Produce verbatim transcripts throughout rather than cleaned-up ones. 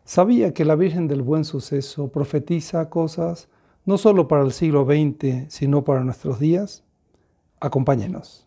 ¿Sabía que la Virgen del Buen Suceso profetiza cosas no solo para el siglo veinte, sino para nuestros días? Acompáñenos.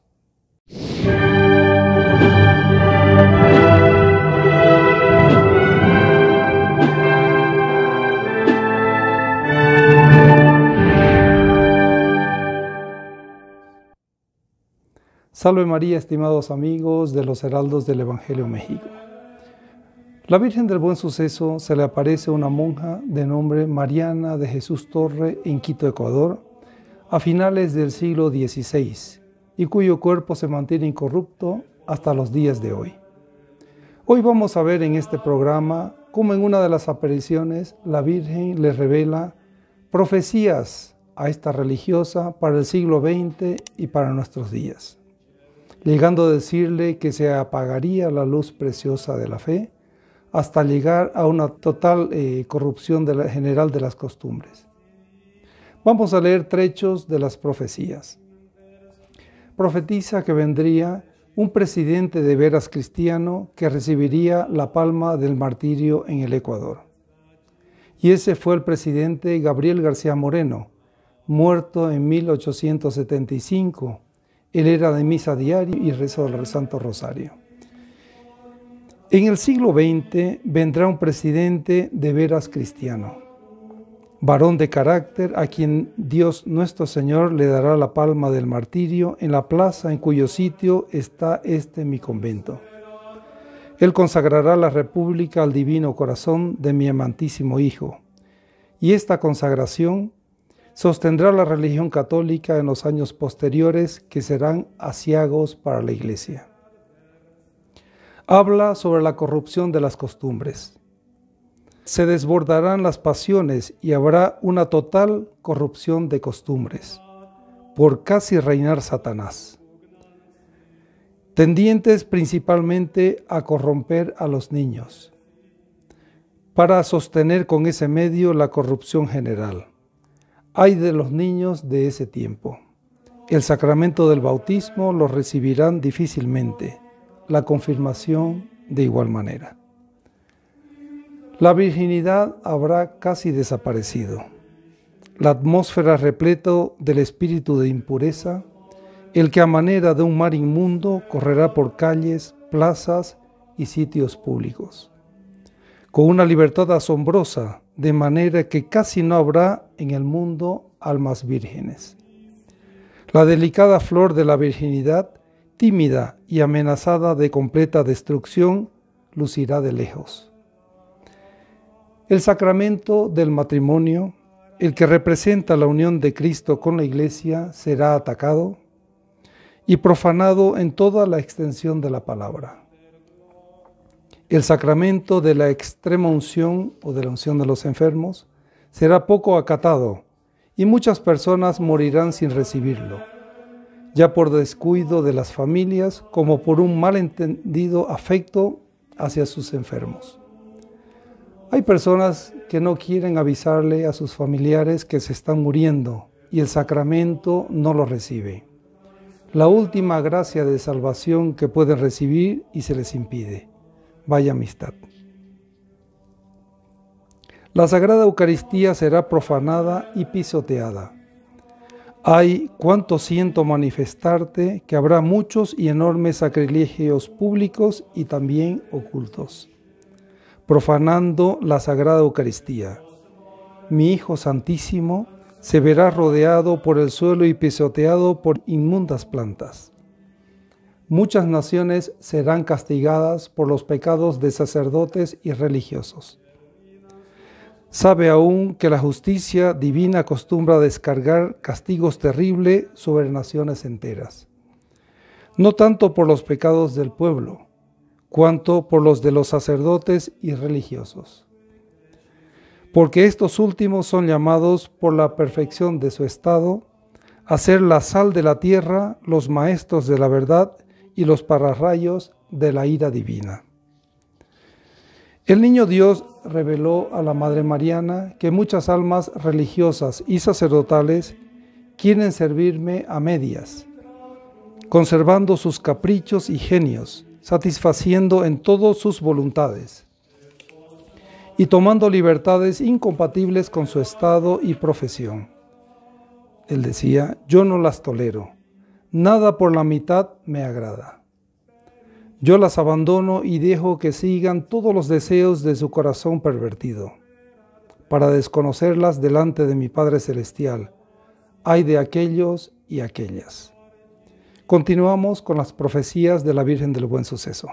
Salve María, estimados amigos de los Heraldos del Evangelio México. La Virgen del Buen Suceso se le aparece a una monja de nombre Mariana de Jesús Torre en Quito, Ecuador, a finales del siglo dieciséis, y cuyo cuerpo se mantiene incorrupto hasta los días de hoy. Hoy vamos a ver en este programa cómo en una de las apariciones la Virgen le revela profecías a esta religiosa para el siglo veinte y para nuestros días, llegando a decirle que se apagaría la luz preciosa de la fe hasta llegar a una total eh, corrupción de la, general de las costumbres. Vamos a leer trechos de las profecías. Profetiza que vendría un presidente de veras cristiano que recibiría la palma del martirio en el Ecuador. Y ese fue el presidente Gabriel García Moreno, muerto en mil ochocientos setenta y cinco. Él era de misa diaria y rezó el Santo Rosario. En el siglo veinte vendrá un presidente de veras cristiano, varón de carácter, a quien Dios nuestro Señor le dará la palma del martirio en la plaza en cuyo sitio está este mi convento. Él consagrará la república al divino corazón de mi amantísimo Hijo, y esta consagración sostendrá la religión católica en los años posteriores, que serán aciagos para la Iglesia. Habla sobre la corrupción de las costumbres. Se desbordarán las pasiones y habrá una total corrupción de costumbres, por casi reinar Satanás, tendientes principalmente a corromper a los niños, para sostener con ese medio la corrupción general. Ay de los niños de ese tiempo. El sacramento del bautismo lo recibirán difícilmente, la confirmación de igual manera. La virginidad habrá casi desaparecido. La atmósfera repleto del espíritu de impureza, el que a manera de un mar inmundo correrá por calles, plazas y sitios públicos, con una libertad asombrosa, de manera que casi no habrá en el mundo almas vírgenes. La delicada flor de la virginidad, tímida y amenazada de completa destrucción, lucirá de lejos. El sacramento del matrimonio, el que representa la unión de Cristo con la Iglesia, será atacado y profanado en toda la extensión de la palabra. El sacramento de la extrema unción o de la unción de los enfermos será poco acatado y muchas personas morirán sin recibirlo, ya por descuido de las familias como por un malentendido afecto hacia sus enfermos. Hay personas que no quieren avisarle a sus familiares que se están muriendo y el sacramento no lo recibe. La última gracia de salvación que pueden recibir y se les impide. Vaya amistad. La Sagrada Eucaristía será profanada y pisoteada. Ay, cuánto siento manifestarte que habrá muchos y enormes sacrilegios públicos y también ocultos, profanando la Sagrada Eucaristía. Mi Hijo Santísimo se verá rodeado por el suelo y pisoteado por inmundas plantas. Muchas naciones serán castigadas por los pecados de sacerdotes y religiosos. Sabe aún que la justicia divina acostumbra a descargar castigos terribles sobre naciones enteras, no tanto por los pecados del pueblo, cuanto por los de los sacerdotes y religiosos. Porque estos últimos son llamados por la perfección de su estado a ser la sal de la tierra, los maestros de la verdad y los pararrayos de la ira divina. El niño Dios reveló a la Madre Mariana que muchas almas religiosas y sacerdotales quieren servirme a medias, conservando sus caprichos y genios, satisfaciendo en todo sus voluntades. y tomando libertades incompatibles con su estado y profesión. Él decía: yo no las tolero, nada por la mitad me agrada. Yo las abandono y dejo que sigan todos los deseos de su corazón pervertido, para desconocerlas delante de mi Padre Celestial. Ay de aquellos y aquellas. Continuamos con las profecías de la Virgen del Buen Suceso.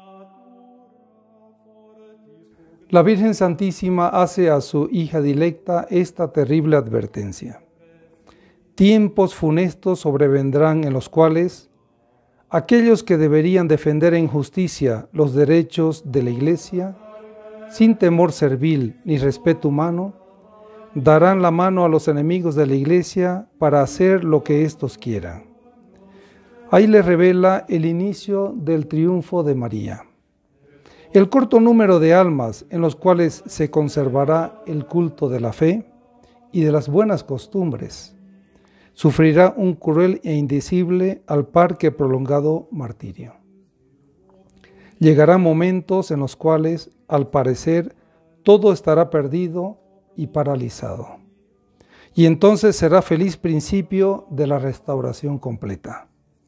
La Virgen Santísima hace a su hija dilecta esta terrible advertencia. Tiempos funestos sobrevendrán en los cuales aquellos que deberían defender en justicia los derechos de la Iglesia, sin temor servil ni respeto humano, darán la mano a los enemigos de la Iglesia para hacer lo que éstos quieran. Ahí le revela el inicio del triunfo de María. El corto número de almas en los cuales se conservará el culto de la fe y de las buenas costumbres sufrirá un cruel e indecible al par que prolongado martirio. Llegarán momentos en los cuales, al parecer, todo estará perdido y paralizado. Y entonces será feliz principio de la restauración completa.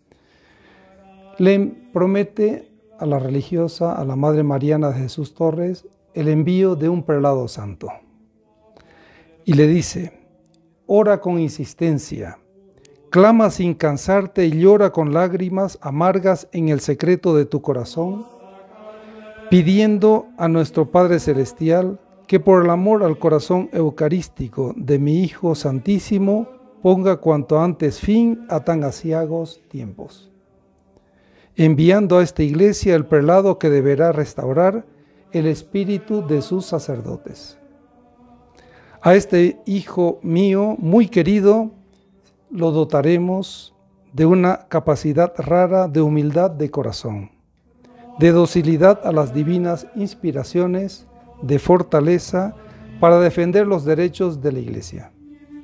Le promete a la religiosa, a la Madre Mariana de Jesús Torres, el envío de un prelado santo. Y le dice: ora con insistencia, clama sin cansarte y llora con lágrimas amargas en el secreto de tu corazón, pidiendo a nuestro Padre Celestial que por el amor al corazón eucarístico de mi Hijo Santísimo ponga cuanto antes fin a tan aciagos tiempos, enviando a esta iglesia el prelado que deberá restaurar el espíritu de sus sacerdotes. A este hijo mío muy querido lo dotaremos de una capacidad rara de humildad de corazón, de docilidad a las divinas inspiraciones, de fortaleza para defender los derechos de la Iglesia,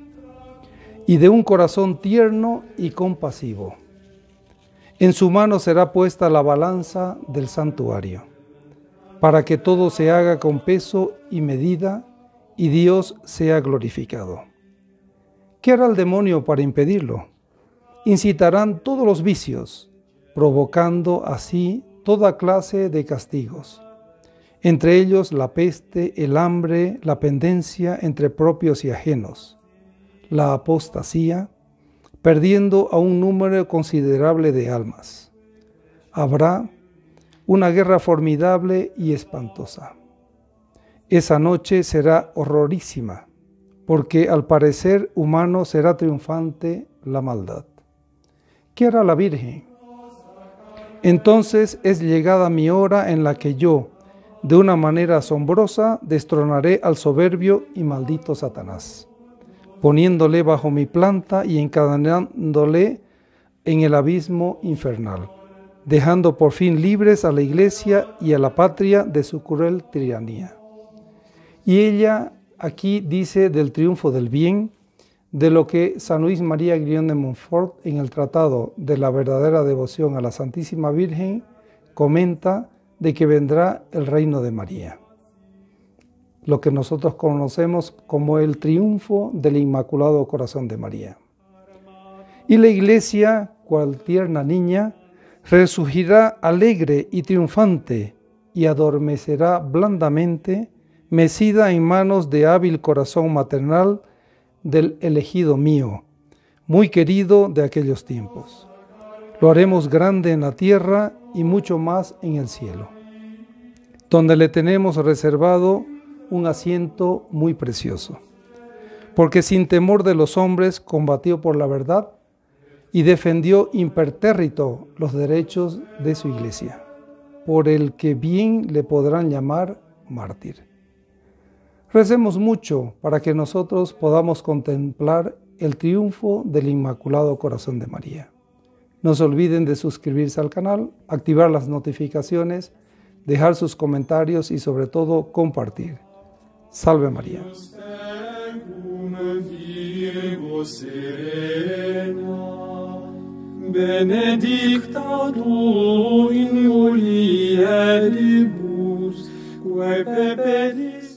y de un corazón tierno y compasivo. En su mano será puesta la balanza del santuario, para que todo se haga con peso y medida, y Dios sea glorificado. ¿Qué hará el demonio para impedirlo? Incitarán todos los vicios, provocando así toda clase de castigos, entre ellos la peste, el hambre, la pendencia entre propios y ajenos, la apostasía, perdiendo a un número considerable de almas. Habrá una guerra formidable y espantosa. Esa noche será horrorísima, porque al parecer humano será triunfante la maldad. ¿Qué hará la Virgen? Entonces es llegada mi hora en la que yo, de una manera asombrosa, destronaré al soberbio y maldito Satanás, poniéndole bajo mi planta y encadenándole en el abismo infernal, dejando por fin libres a la Iglesia y a la patria de su cruel tiranía. Y ella aquí dice del triunfo del bien, de lo que San Luis María Griñón de Montfort en el Tratado de la verdadera devoción a la Santísima Virgen comenta de que vendrá el reino de María, lo que nosotros conocemos como el triunfo del Inmaculado Corazón de María. Y la Iglesia, cual tierna niña, resurgirá alegre y triunfante y adormecerá blandamente, mecida en manos de hábil corazón maternal del elegido mío, muy querido de aquellos tiempos. Lo haremos grande en la tierra y mucho más en el cielo, donde le tenemos reservado un asiento muy precioso, porque sin temor de los hombres combatió por la verdad y defendió impertérrito los derechos de su Iglesia, por el que bien le podrán llamar mártir. Recemos mucho para que nosotros podamos contemplar el triunfo del Inmaculado Corazón de María. No se olviden de suscribirse al canal, activar las notificaciones, dejar sus comentarios y sobre todo compartir. Salve María. Benedicta tu in mulieribus, quae pepedis